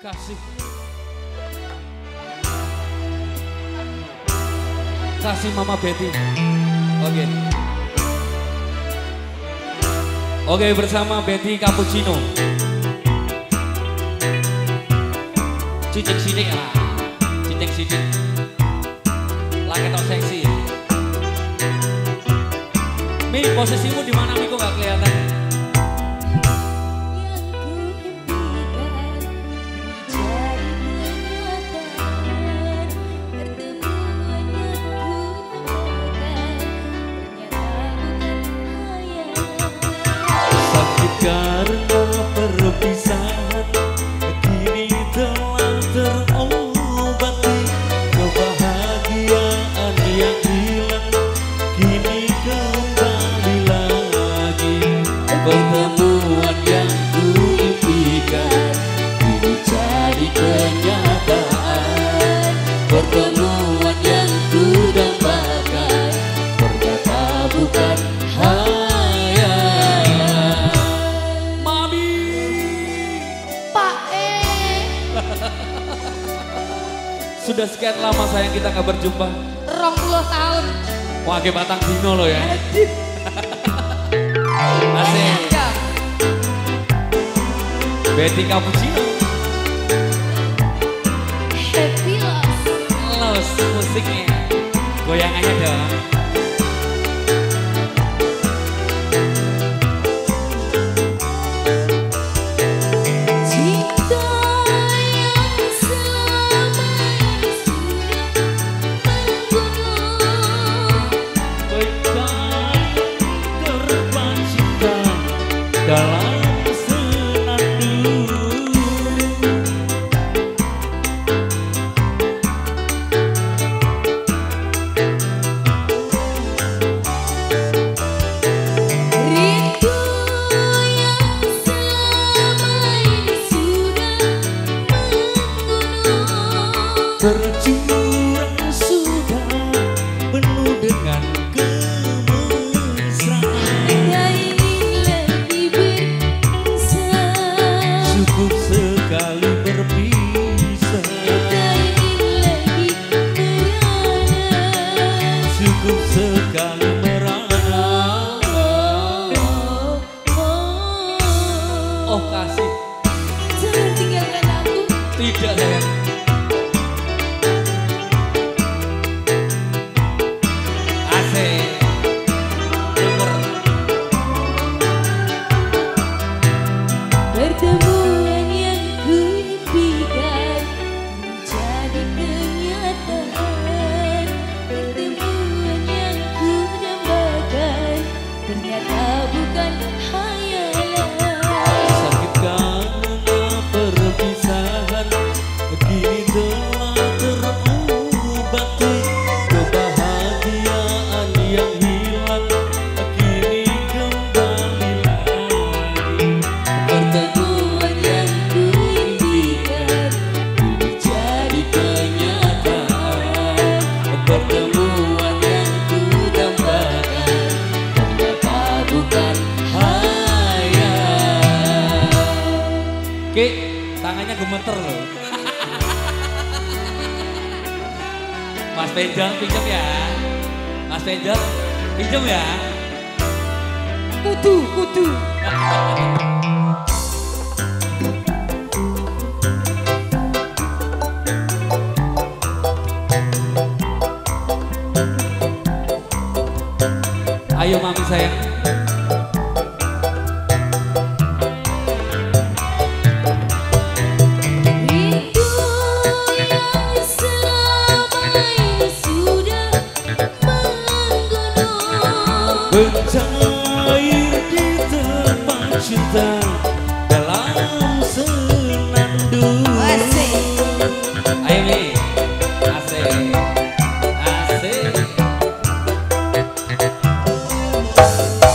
Kasih. Kasih Mama Betty. Oke. Oke, bersama Betty Cappuccino. Cicik sidik lah. Cicik sidik. Lagi tau seksi. Mi, posisimu di mana Mi kok gak kelihatan? Karena perpisahan kini telah terobati, kebahagiaan yang hilang kini kembali lagi. Pertemuan yang kuimpikan kini jadi kenyataan. Pertemuan yang kudambakan ternyata bukan Sudah sekian lama sayang kita gak berjumpa. 20 tahun. Wah, ke batang dino lo ya. Asik. Betty Cappuccino. Happy Los musiknya. Goyangannya dong. Dalam senandung rindu yang selama ini sudah menggunung, tercurah sudah penuh dengan cukup sekali berpisah, cukup sekali merana. Oh kasih. Jangan tinggalkan aku. Tidak sayang. Asik. Pertemuan yang kuimpikan menjadi kenyataan. Pertemuan yang kudambakan ternyata bukan hayalan. Sakit karena perpisahan kini telah terobati, kebahagiaan yang hilang kini kembali lagi. Pertemuan yang kuimpikan Kini jadi kenyataan. Pertemuan yang kudambakan ternyata bukan hayal. Ki, tangannya gemeter loh. Mas Pejal pinjam ya. Mas Pejal pinjam ya. kudu. Ayo mami sayang. Rindu yang selama ini sudah menggunung, Bercair di tempat cinta dalam senandung. Ayo Mi. Asik. Asik.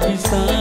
bisa